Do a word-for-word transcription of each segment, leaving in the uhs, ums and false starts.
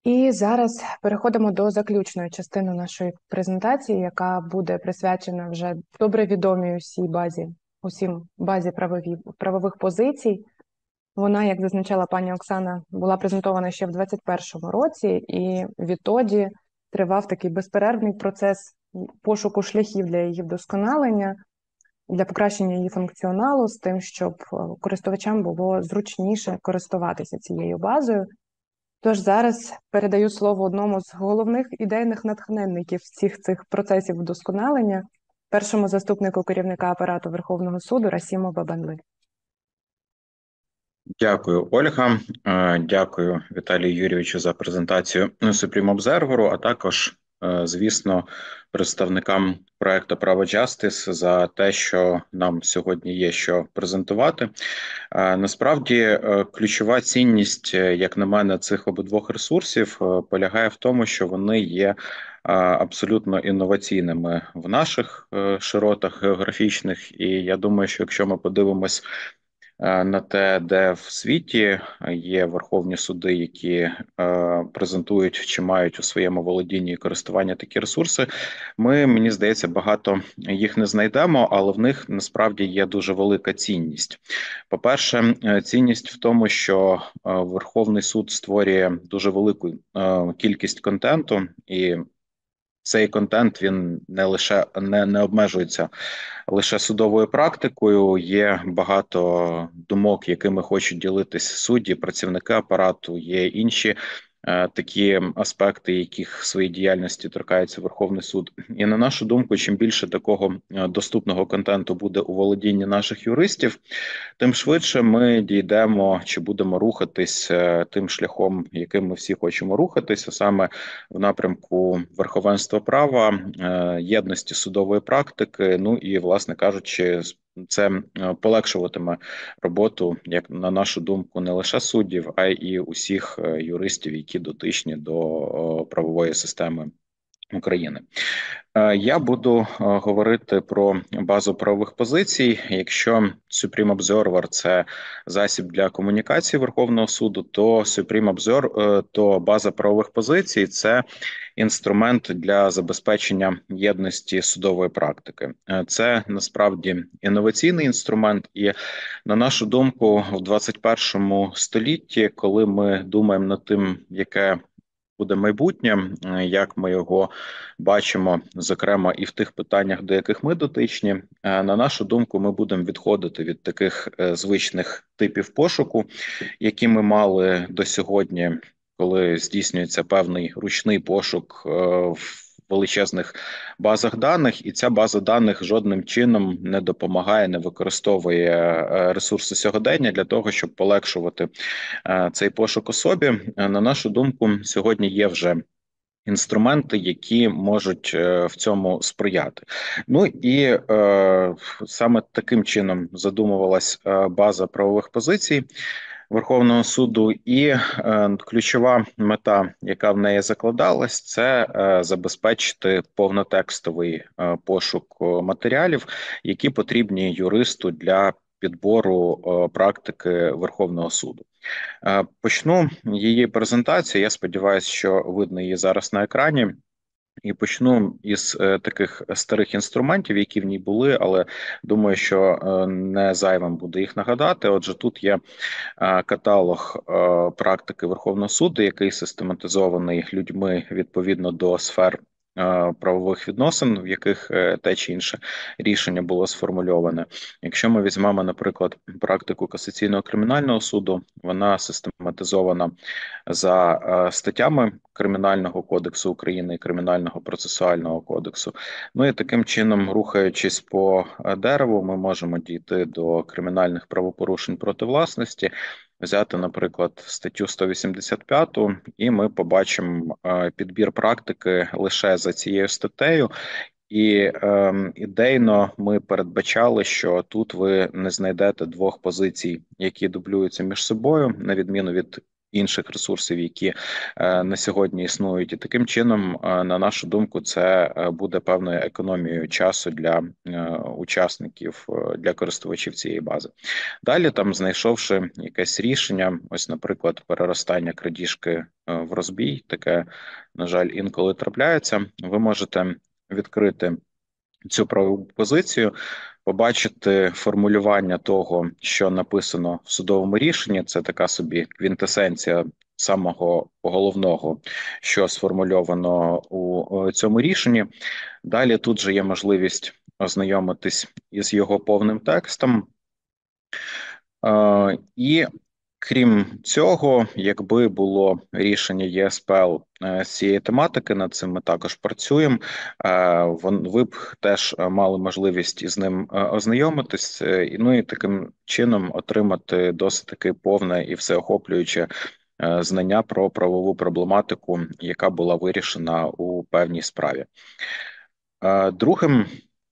І зараз переходимо до заключної частини нашої презентації, яка буде присвячена вже добре відомій усій базі, усім базі правові, правових позицій. Вона, як зазначала пані Оксана, була презентована ще в двадцять першому році, і відтоді тривав такий безперервний процес пошуку шляхів для її вдосконалення, для покращення її функціоналу, з тим, щоб користувачам було зручніше користуватися цією базою. Тож зараз передаю слово одному з головних ідейних натхненників всіх цих процесів вдосконалення, першому заступнику керівника апарату Верховного суду Расіму Бабанли. Дякую, Ольга. Е, Дякую Віталію Юрійовичу за презентацію Supreme Observer, а також, е, звісно, представникам проекту «Право Justice» за те, що нам сьогодні є що презентувати. Е, Насправді, е, ключова цінність, е, як на мене, цих обидвох ресурсів е, полягає в тому, що вони є е, абсолютно інноваційними в наших е, широтах географічних. І я думаю, що якщо ми подивимось на те, де в світі є верховні суди, які е, презентують чи мають у своєму володінні і користування такі ресурси, ми, мені здається, багато їх не знайдемо, але в них насправді є дуже велика цінність. По-перше, цінність в тому, що Верховний суд створює дуже велику е, кількість контенту, і цей контент він не лише не, не обмежується лише судовою практикою. Є багато думок, якими хочуть ділитись судді, працівники апарату, є інші е, такі аспекти, яких в своїй діяльності торкається Верховний суд. І на нашу думку, чим більше такого е, доступного контенту буде у володінні наших юристів, тим швидше ми дійдемо чи будемо рухатись е, тим шляхом, яким ми всі хочемо рухатися, саме в напрямку верховенства права, е, єдності судової практики, ну і, власне кажучи, це е, полегшуватиме роботу, як на нашу думку, не лише суддів, а й усіх е, юристів, які дотичні до правової системи України. Я буду говорити про базу правових позицій. Якщо Supreme Observer – це засіб для комунікації Верховного суду, то Supreme Observer, то база правових позицій – це інструмент для забезпечення єдності судової практики. Це насправді інноваційний інструмент, і на нашу думку, в двадцять першому столітті, коли ми думаємо над тим, яке буде майбутнє, як ми його бачимо, зокрема, і в тих питаннях, до яких ми дотичні, на нашу думку, ми будемо відходити від таких звичних типів пошуку, які ми мали до сьогодні, коли здійснюється певний ручний пошук в величезних базах даних, і ця база даних жодним чином не допомагає, не використовує ресурси сьогодення для того, щоб полегшувати цей пошук особі. На нашу думку, сьогодні є вже інструменти, які можуть в цьому сприяти. Ну і е, саме таким чином задумувалась база правових позицій Верховного суду, і е, ключова мета, яка в неї закладалась, це е, забезпечити повнотекстовий е, пошук матеріалів, які потрібні юристу для підбору е, практики Верховного суду. Е, почну її презентацію. Я сподіваюся, що видно її зараз на екрані. І почну із е, таких старих інструментів, які в ній були, але думаю, що е, не зайвим буде їх нагадати. Отже, тут є е, каталог е, практики Верховного суду, який систематизований людьми відповідно до сфер е, правових відносин, в яких е, те чи інше рішення було сформульоване. Якщо ми візьмемо, наприклад, практику касаційного кримінального суду, вона систематизована за е, статтями Кримінального кодексу України і Кримінального процесуального кодексу. Ну і таким чином, рухаючись по дереву, ми можемо дійти до кримінальних правопорушень проти власності, взяти, наприклад, статтю сто вісімдесят п'ять, і ми побачимо е, підбір практики лише за цією статтею. І е, ідейно ми передбачали, що тут ви не знайдете двох позицій, які дублюються між собою, на відміну від інших ресурсів, які на сьогодні існують. І таким чином, на нашу думку, це буде певною економією часу для учасників, для користувачів цієї бази. Далі, там, знайшовши якесь рішення, ось, наприклад, переростання крадіжки в розбій, таке, на жаль, інколи трапляється, ви можете відкрити цю правову позицію, побачити формулювання того, що написано в судовому рішенні, це така собі квінтесенція самого головного, що сформульовано у цьому рішенні. Далі тут же є можливість ознайомитись із його повним текстом. І крім цього, якби було рішення є ес пе ел з цієї тематики, над цим ми також працюємо, ви б теж мали можливість із ним ознайомитись, ну і таким чином отримати досить таки повне і всеохоплююче знання про правову проблематику, яка була вирішена у певній справі. Другим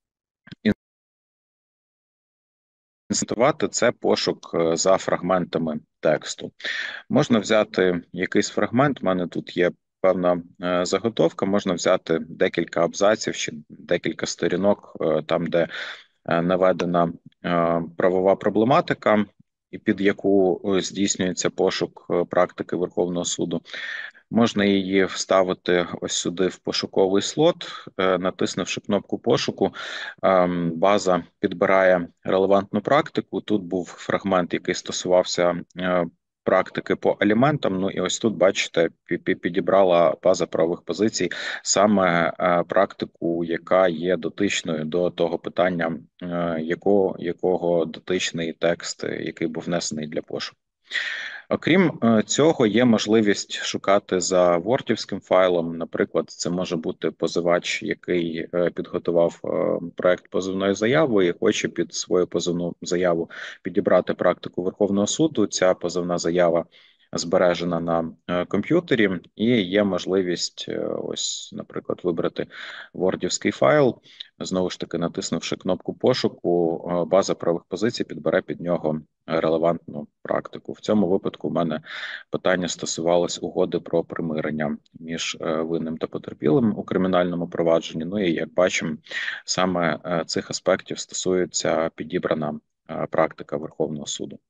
інструментувати це пошук за фрагментами тексту. Можна взяти якийсь фрагмент, в мене тут є певна заготовка, можна взяти декілька абзаців чи декілька сторінок, там, де наведена правова проблематика, і під яку здійснюється пошук практики Верховного суду. Можна її вставити ось сюди в пошуковий слот, натиснувши кнопку пошуку, база підбирає релевантну практику. Тут був фрагмент, який стосувався практики по аліментам, ну і ось тут, бачите, підібрала база правових позицій саме практику, яка є дотичною до того питання, якого, якого дотичний текст, який був внесений для пошуку. Окрім цього, є можливість шукати за вордівським файлом. Наприклад, це може бути позивач, який підготував проект позовної заяви і хоче під свою позовну заяву підібрати практику Верховного суду. Ця позовна заява збережена на комп'ютері, і є можливість, ось, наприклад, вибрати вордівський файл, знову ж таки, натиснувши кнопку пошуку, база правових позицій підбере під нього релевантну практику. В цьому випадку в мене питання стосувалось угоди про примирення між винним та потерпілим у кримінальному провадженні. Ну і, як бачимо, саме цих аспектів стосується підібрана практика Верховного суду.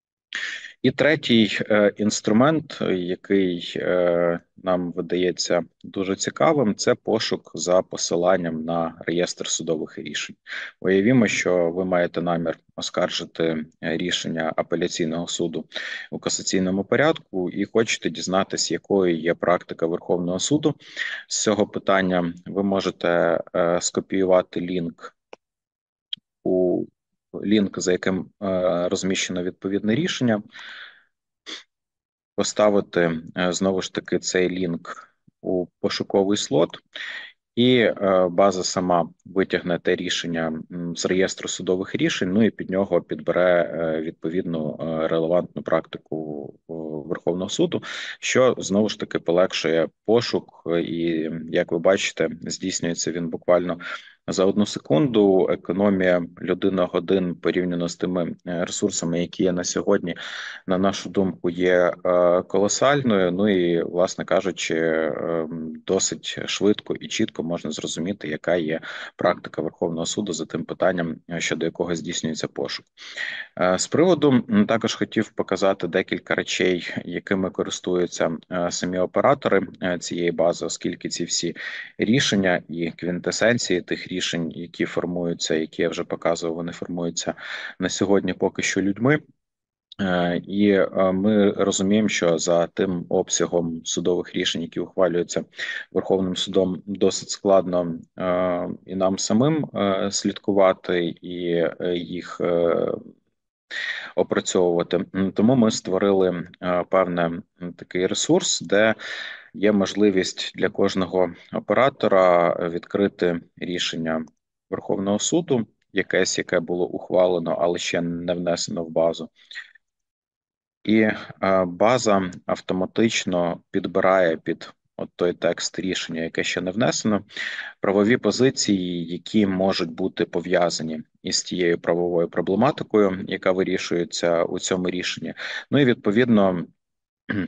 І третій е, інструмент, який е, нам видається дуже цікавим, це пошук за посиланням на реєстр судових рішень. Уявімо, що ви маєте намір оскаржити рішення апеляційного суду у касаційному порядку і хочете дізнатися, якою є практика Верховного суду. З цього питання ви можете е, скопіювати лінк у лінк, за яким е, розміщено відповідне рішення, поставити, е, знову ж таки, цей лінк у пошуковий слот, і е, база сама витягне те рішення з реєстру судових рішень, ну і під нього підбере е, відповідну е, релевантну практику Верховного суду, що, знову ж таки, полегшує пошук, і, як ви бачите, здійснюється він буквально за одну секунду. Економія людина-годин порівняно з тими ресурсами, які є на сьогодні, на нашу думку, є колосальною. Ну і, власне кажучи, досить швидко і чітко можна зрозуміти, яка є практика Верховного суду за тим питанням, щодо якого здійснюється пошук. З приводу, також хотів показати декілька речей, якими користуються самі оператори цієї бази, оскільки ці всі рішення і квінтесенції тих рішень, які формуються, які я вже показував, вони формуються на сьогодні поки що людьми. І ми розуміємо, що за тим обсягом судових рішень, які ухвалюються Верховним судом, досить складно і нам самим слідкувати, і їх опрацьовувати. Тому ми створили певний такий ресурс, де є можливість для кожного оператора відкрити рішення Верховного суду, якесь, яке було ухвалено, але ще не внесено в базу. І база автоматично підбирає під от той текст рішення, яке ще не внесено, правові позиції, які можуть бути пов'язані із тією правовою проблематикою, яка вирішується у цьому рішенні. Ну і, відповідно,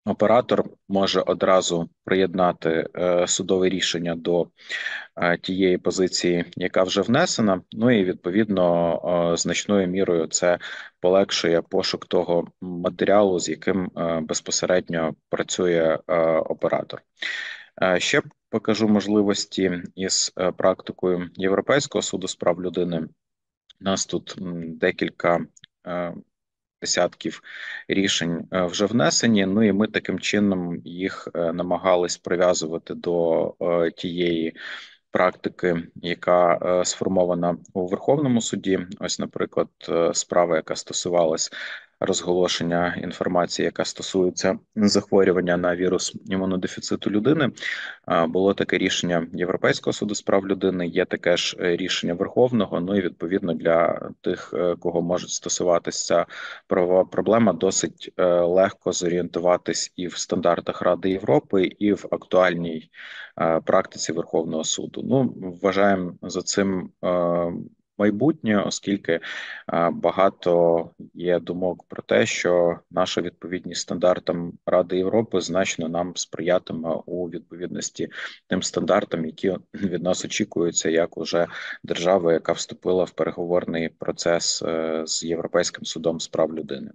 оператор може одразу приєднати судове рішення до тієї позиції, яка вже внесена. Ну і відповідно значною мірою це полегшує пошук того матеріалу, з яким безпосередньо працює оператор. Ще покажу можливості із практикою Європейського суду з прав людини. У нас тут декілька десятків рішень вже внесені, ну і ми таким чином їх намагались прив'язувати до тієї практики, яка сформована у Верховному суді. Ось, наприклад, справа, яка стосувалась розголошення інформації, яка стосується захворювання на вірус імунодефіциту людини. Було таке рішення Європейського суду з прав людини, є таке ж рішення Верховного, ну і відповідно для тих, кого може стосуватися ця правова проблема, досить легко зорієнтуватись і в стандартах Ради Європи, і в актуальній практиці Верховного суду. Ну, вважаємо за цим майбутнє, оскільки багато є думок про те, що наша відповідність стандартам Ради Європи значно нам сприятиме у відповідності тим стандартам, які від нас очікуються, як уже держава, яка вступила в переговорний процес з Європейським судом з прав людини.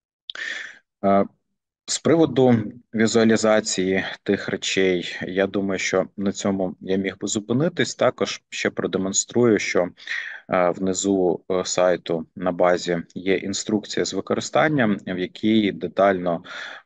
З приводу візуалізації тих речей, я думаю, що на цьому я міг би зупинитись. Також ще продемонструю, що внизу сайту на базі є інструкція з використанням, в якій детально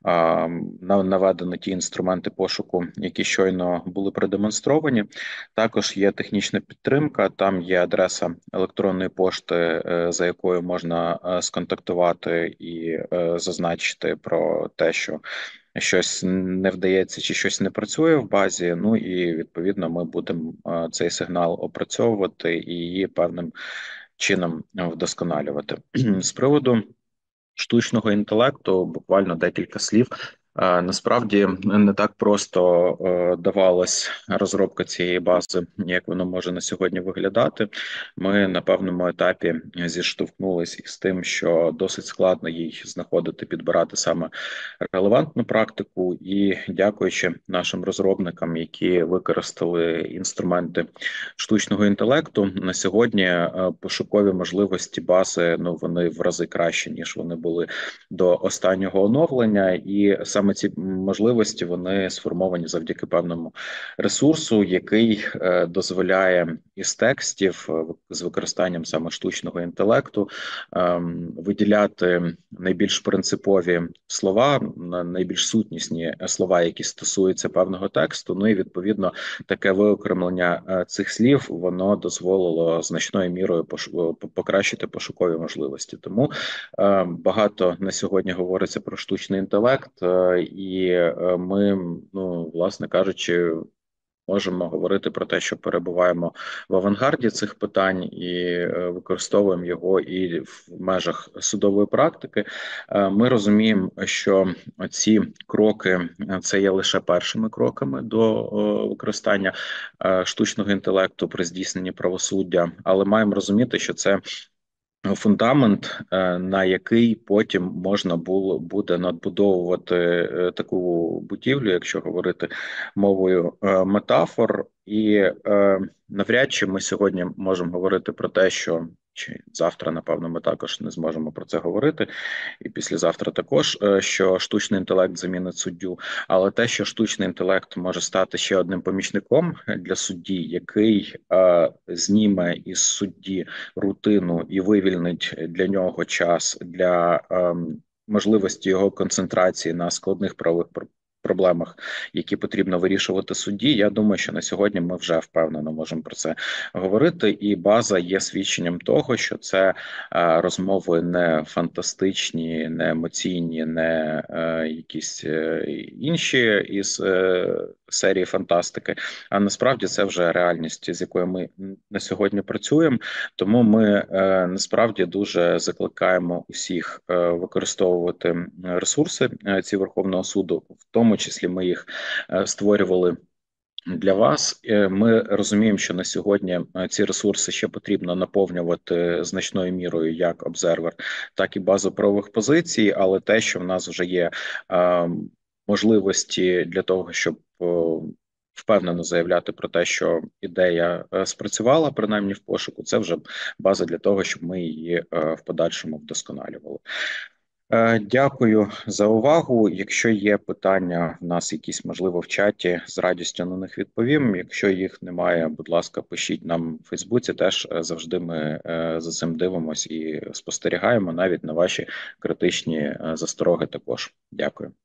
наведено ті інструменти пошуку, які щойно були продемонстровані. Також є технічна підтримка, там є адреса електронної пошти, за якою можна сконтактувати і зазначити про те, що щось не вдається чи щось не працює в базі, ну і відповідно ми будемо цей сигнал опрацьовувати і її певним чином вдосконалювати. З приводу штучного інтелекту буквально декілька слів. Насправді не так просто давалась розробка цієї бази, як воно може на сьогодні виглядати. Ми на певному етапі зіштовхнулись із тим, що досить складно їй знаходити, підбирати саме релевантну практику, і дякуючи нашим розробникам, які використали інструменти штучного інтелекту, на сьогодні пошукові можливості бази, ну, вони в рази кращі, ніж вони були до останнього оновлення, і саме ці можливості, вони сформовані завдяки певному ресурсу, який дозволяє із текстів з використанням саме штучного інтелекту виділяти найбільш принципові слова, найбільш сутнісні слова, які стосуються певного тексту. Ну і відповідно таке виокремлення цих слів, воно дозволило значною мірою покращити пошукові можливості. Тому багато на сьогодні говориться про штучний інтелект, і ми, ну, власне кажучи, можемо говорити про те, що перебуваємо в авангарді цих питань і використовуємо його і в межах судової практики. Ми розуміємо, що ці кроки – це є лише першими кроками до використання штучного інтелекту при здійсненні правосуддя, але маємо розуміти, що це фундамент, на який потім можна було буде надбудовувати таку будівлю, якщо говорити мовою метафор. І навряд чи ми сьогодні можемо говорити про те, що чи завтра, напевно, ми також не зможемо про це говорити, і післязавтра також, що штучний інтелект замінить суддю, але те, що штучний інтелект може стати ще одним помічником для судді, який е, зніме із судді рутину і вивільнить для нього час для е, можливості його концентрації на складних правових проблемах, які потрібно вирішувати судді, я думаю, що на сьогодні ми вже впевнено можемо про це говорити, і база є свідченням того, що це розмови не фантастичні, не емоційні, не якісь інші із серії фантастики, а насправді це вже реальність, з якою ми на сьогодні працюємо, тому ми насправді дуже закликаємо усіх використовувати ресурси ці Верховного суду, в тому числі ми їх створювали для вас. Ми розуміємо, що на сьогодні ці ресурси ще потрібно наповнювати значною мірою як обзервер, так і базу правових позицій, але те, що в нас вже є можливості для того, щоб впевнено заявляти про те, що ідея спрацювала, принаймні в пошуку, це вже база для того, щоб ми її в подальшому вдосконалювали. Дякую за увагу. Якщо є питання в нас якісь, можливо, в чаті, з радістю на них відповім. Якщо їх немає, будь ласка, пишіть нам в Фейсбуці. Теж завжди ми за цим дивимося і спостерігаємо навіть на ваші критичні застороги також. Дякую.